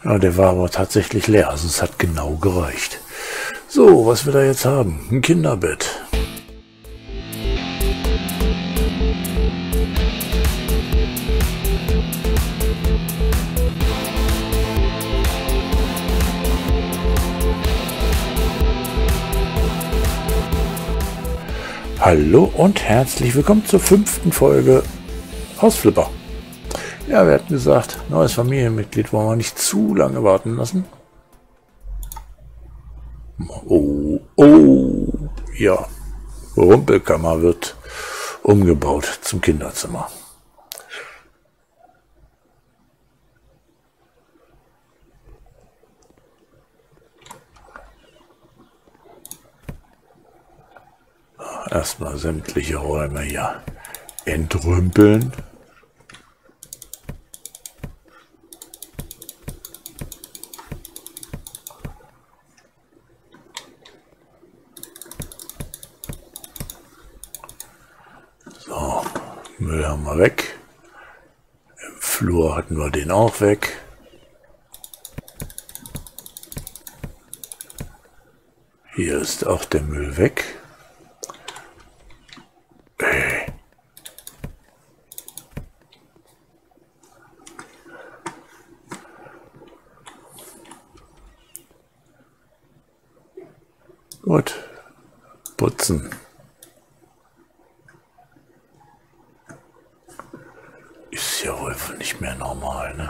Ja, der war aber tatsächlich leer, also es hat genau gereicht. So, was wir da jetzt haben, ein Kinderbett. Hallo und herzlich willkommen zur 5. Folge Hausflipper. Ja, wir hatten gesagt, neues Familienmitglied wollen wir nicht zu lange warten lassen. Oh, ja, Rumpelkammer wird umgebaut zum Kinderzimmer. Erstmal sämtliche Räume hier entrümpeln. So, Müll haben wir weg. Im Flur hatten wir den auch weg. Hier ist auch der Müll weg. Gut, putzen. Ist ja wohl nicht mehr normal, ne?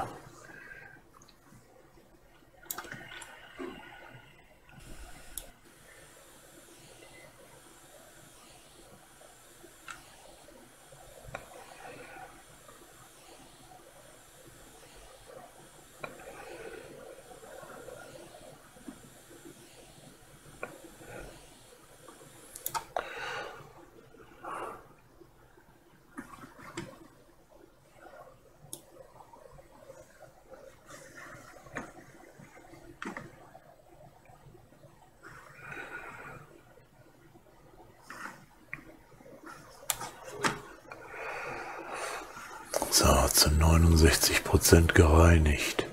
So, zu 69% gereinigt.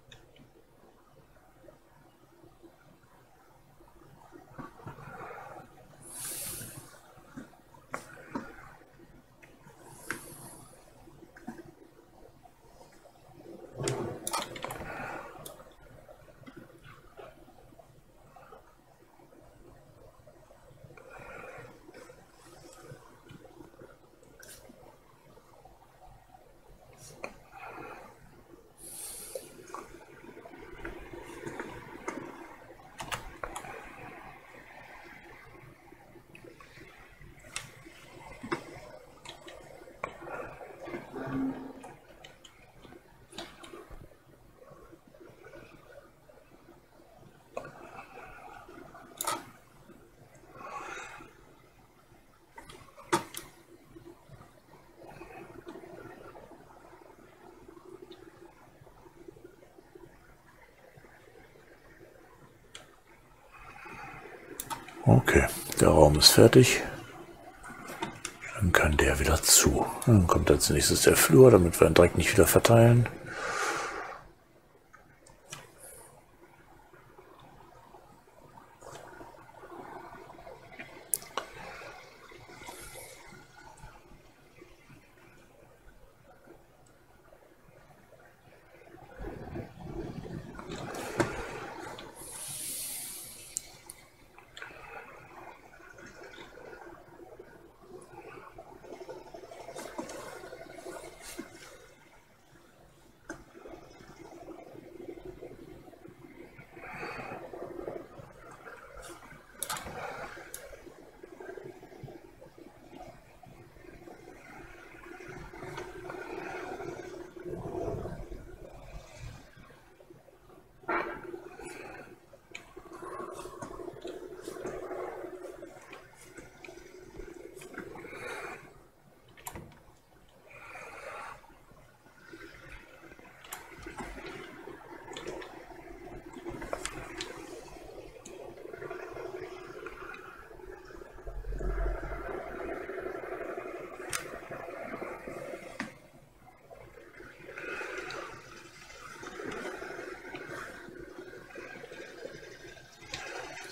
Okay, der Raum ist fertig. Dann kann der wieder zu. Dann kommt als nächstes der Flur, damit wir ihn direkt nicht wieder verteilen.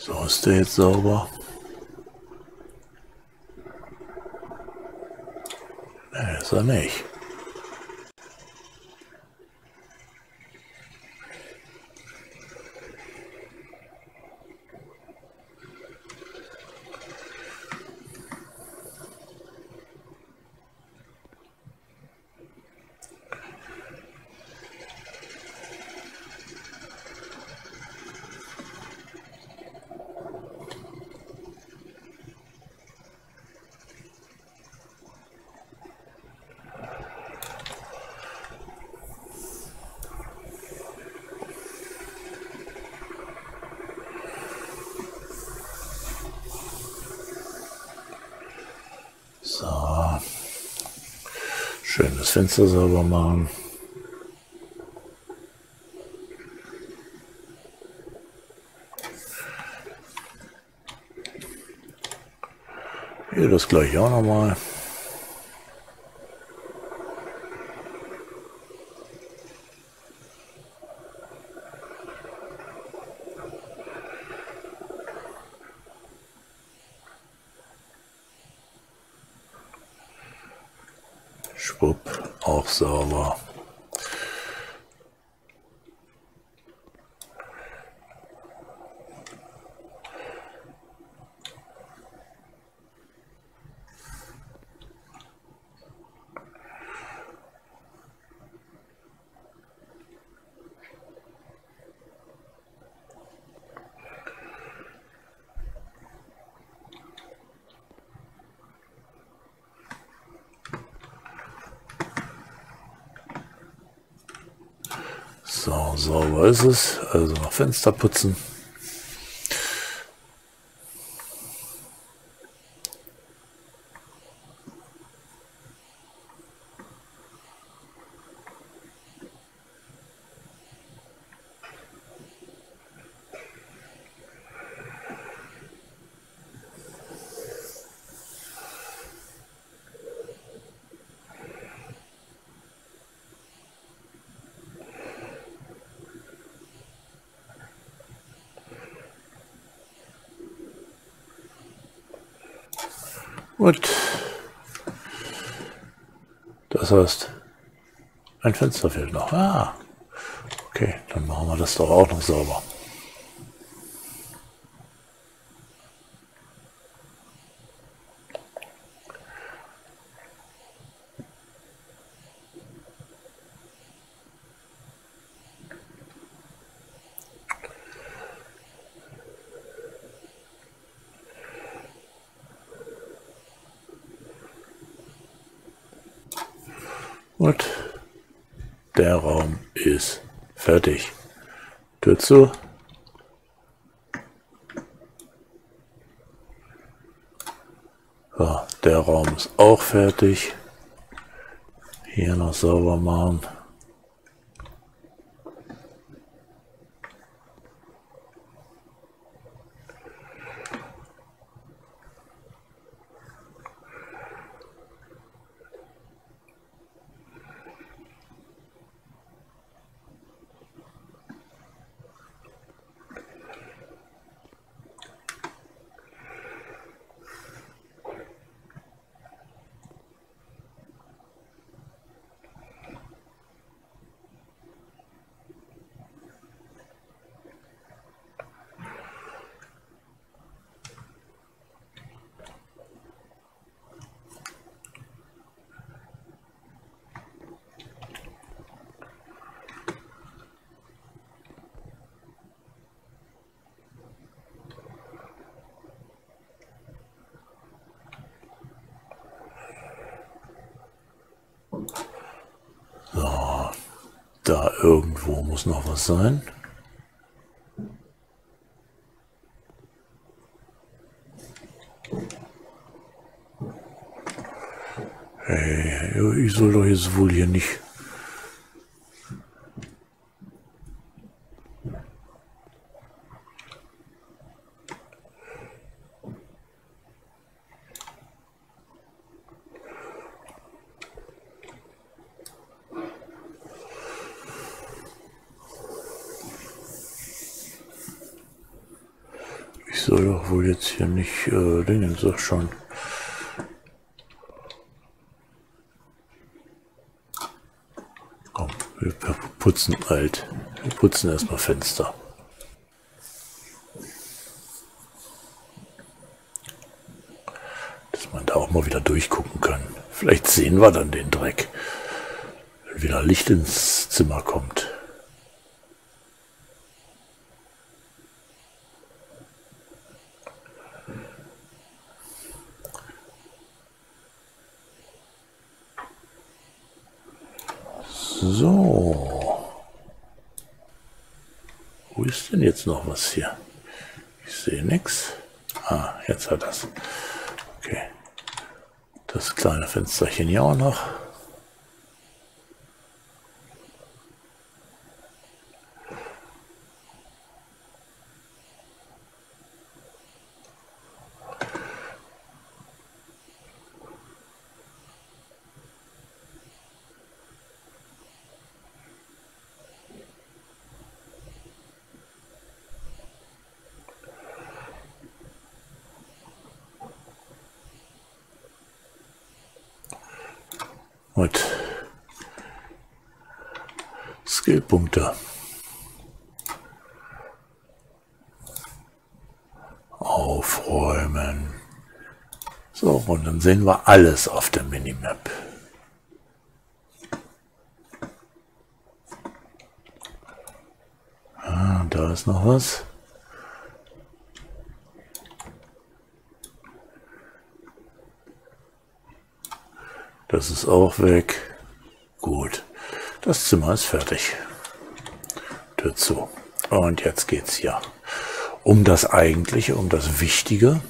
So, ist der jetzt sauber? Ne, ist er nicht. So. Schön das Fenster sauber machen. Hier das gleiche auch nochmal. Schwupp, auch sauber. So, sauber ist es. Also noch Fenster putzen. Gut. Das heißt, ein Fenster fehlt noch. Ah, okay, dann machen wir das doch auch noch sauber. Und der Raum ist fertig. Tür zu. So, der Raum ist auch fertig. Hier noch sauber machen. So, da irgendwo muss noch was sein. Hey, ich soll doch jetzt wohl hier nicht. Ich soll doch wohl jetzt hier nicht Dingen, sag schon. Komm, wir putzen alt. Wir putzen erstmal Fenster. Dass man da auch mal wieder durchgucken kann. Vielleicht sehen wir dann den Dreck, wenn wieder Licht ins Zimmer kommt. So. Wo ist denn jetzt noch was hier? Ich sehe nichts. Ah, jetzt hat das. Okay. Das kleine Fensterchen hier auch noch. Und Skillpunkte. Aufräumen. So, und dann sehen wir alles auf der Minimap. Ah, da ist noch was. Das ist auch weg. Gut. Das Zimmer ist fertig. Tür zu. Und jetzt geht's hier um das Eigentliche, um das Wichtige.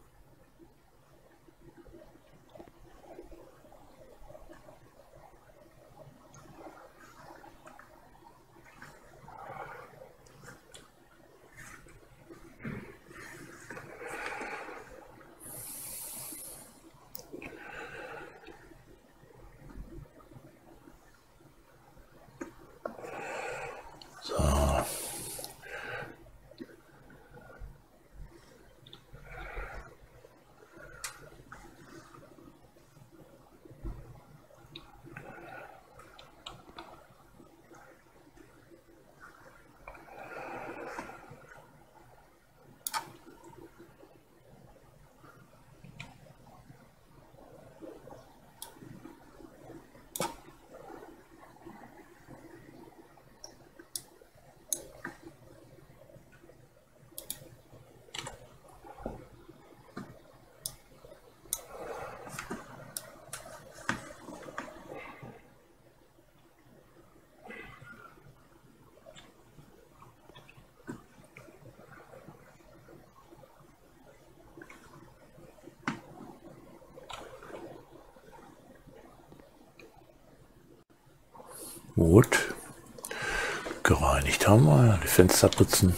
Gut. Gereinigt haben wir. Die Fenster putzen.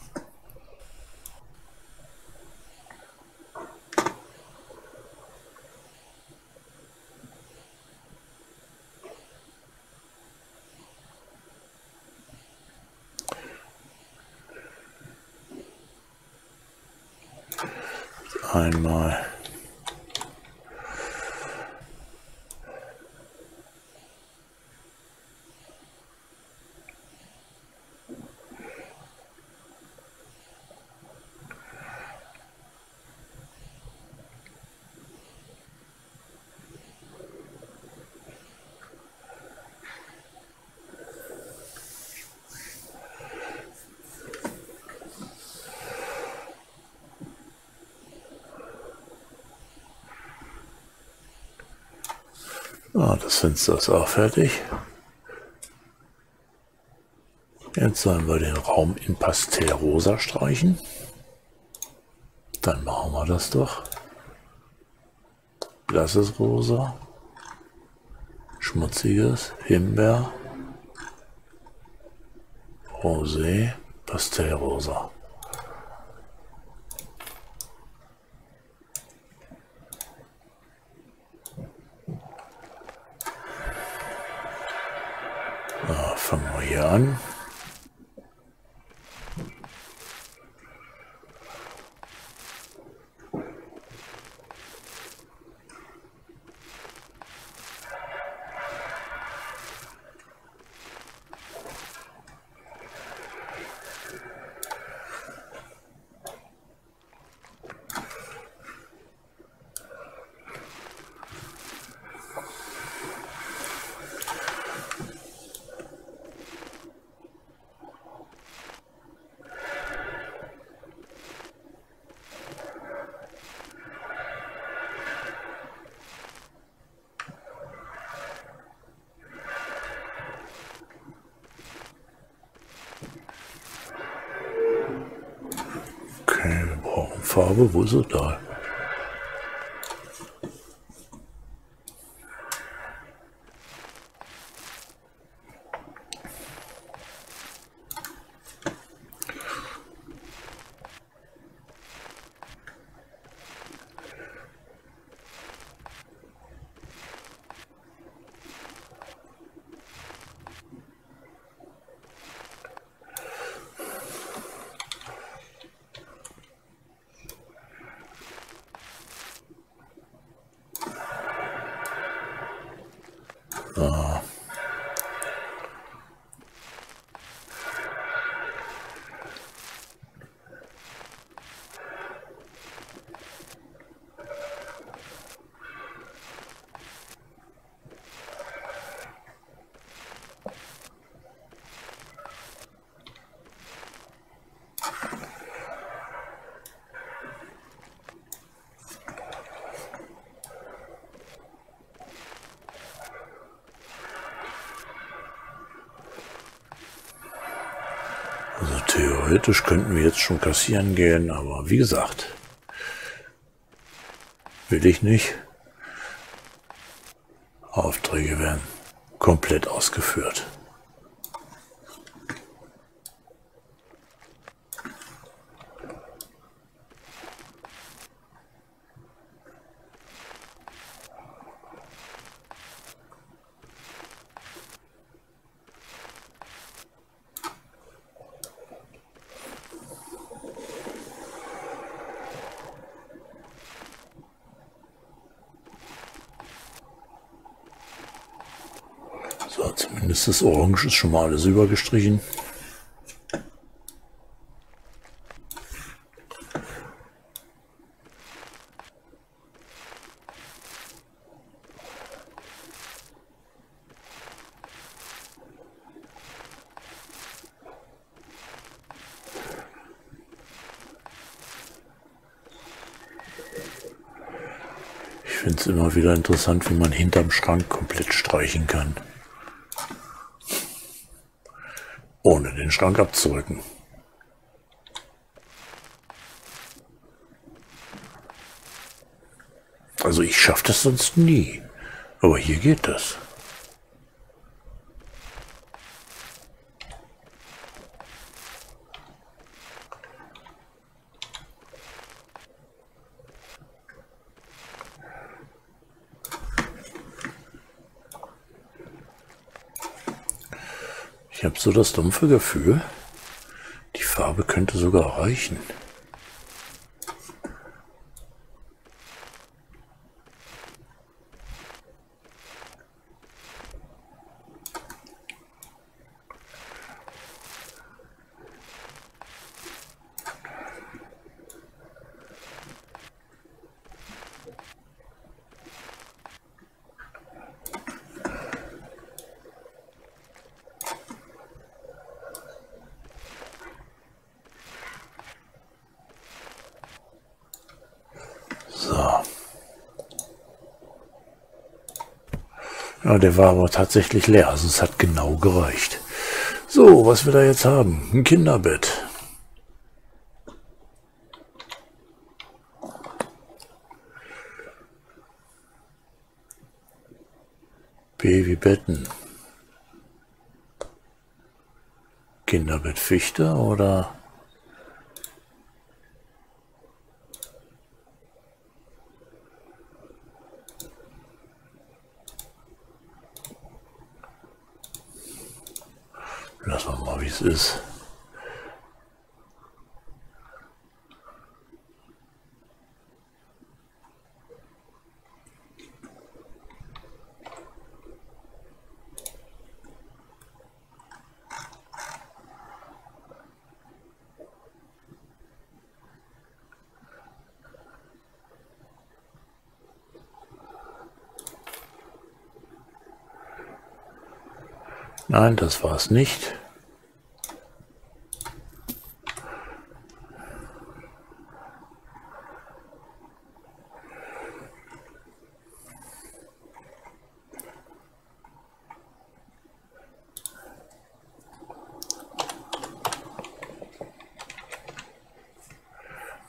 Einmal. Ah, das Fenster ist auch fertig. Jetzt sollen wir den Raum in Pastellrosa streichen. Dann machen wir das doch. Blasses Rosa. Schmutziges Himbeer. Rosé. Pastellrosa. Fangen wir hier an. Okay, wir brauchen Farbe. Wo ist sie da? Also theoretisch könnten wir jetzt schon kassieren gehen, aber wie gesagt, will ich nicht. Aufträge werden komplett ausgeführt. So, zumindest das Orange ist schon mal alles übergestrichen. Ich finde es immer wieder interessant, wie man hinterm Schrank komplett streichen kann, ohne den Schrank abzurücken. Also ich schaffe das sonst nie, aber hier geht das. Ich habe so das dumpfe Gefühl, die Farbe könnte sogar reichen. Ja, der war aber tatsächlich leer, also es hat genau gereicht. So, was wir da jetzt haben, ein Kinderbett. Babybetten. Kinderbett Fichte oder... Lassen wir mal, wie es ist. Nein, das war es nicht.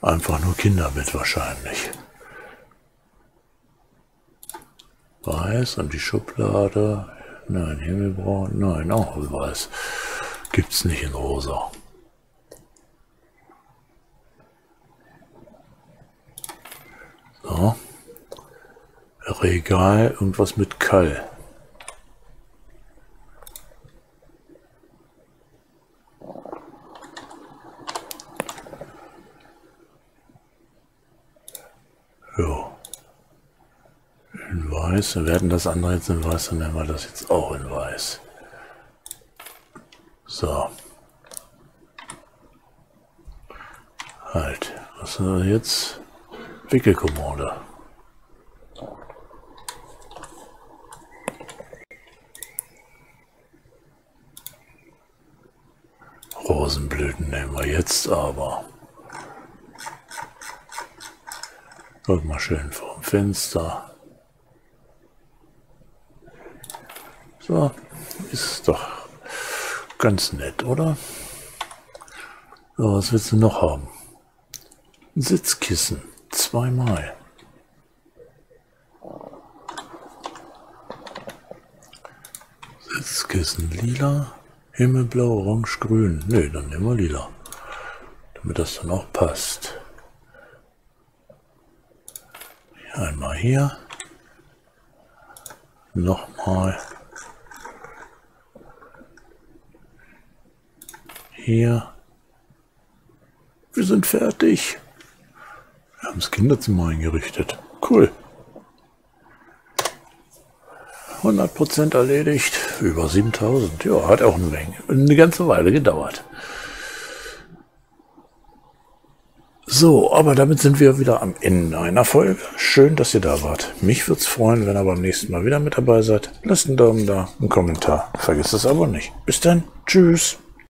Einfach nur Kinderbett wahrscheinlich. Weiß und die Schublade. Nein, himmelbraun. Nein, auch weiß. Gibt's nicht in rosa. So. Regal, irgendwas mit Kall. Jo. In weiß. Wir werden das andere jetzt in weiß, dann nennen wir das jetzt auch in weiß. So. Halt. Was ist das jetzt? Wickelkommode. Rosenblüten nehmen wir jetzt aber. Guck mal schön vorm Fenster. So, ist doch ganz nett, oder? So, was willst du noch haben? Ein Sitzkissen, 2-mal. Sitzkissen lila, himmelblau, orange, grün. Nö, dann nehmen wir lila, damit das dann auch passt. Einmal hier, nochmal hier. Wir sind fertig. Wir haben das Kinderzimmer eingerichtet. Cool. 100% erledigt. Über 7000. Ja, hat auch eine ganze Weile gedauert. So, aber damit sind wir wieder am Ende einer Folge. Schön, dass ihr da wart. Mich würde es freuen, wenn ihr beim nächsten Mal wieder mit dabei seid. Lasst einen Daumen da, einen Kommentar. Vergesst das aber nicht. Bis dann. Tschüss.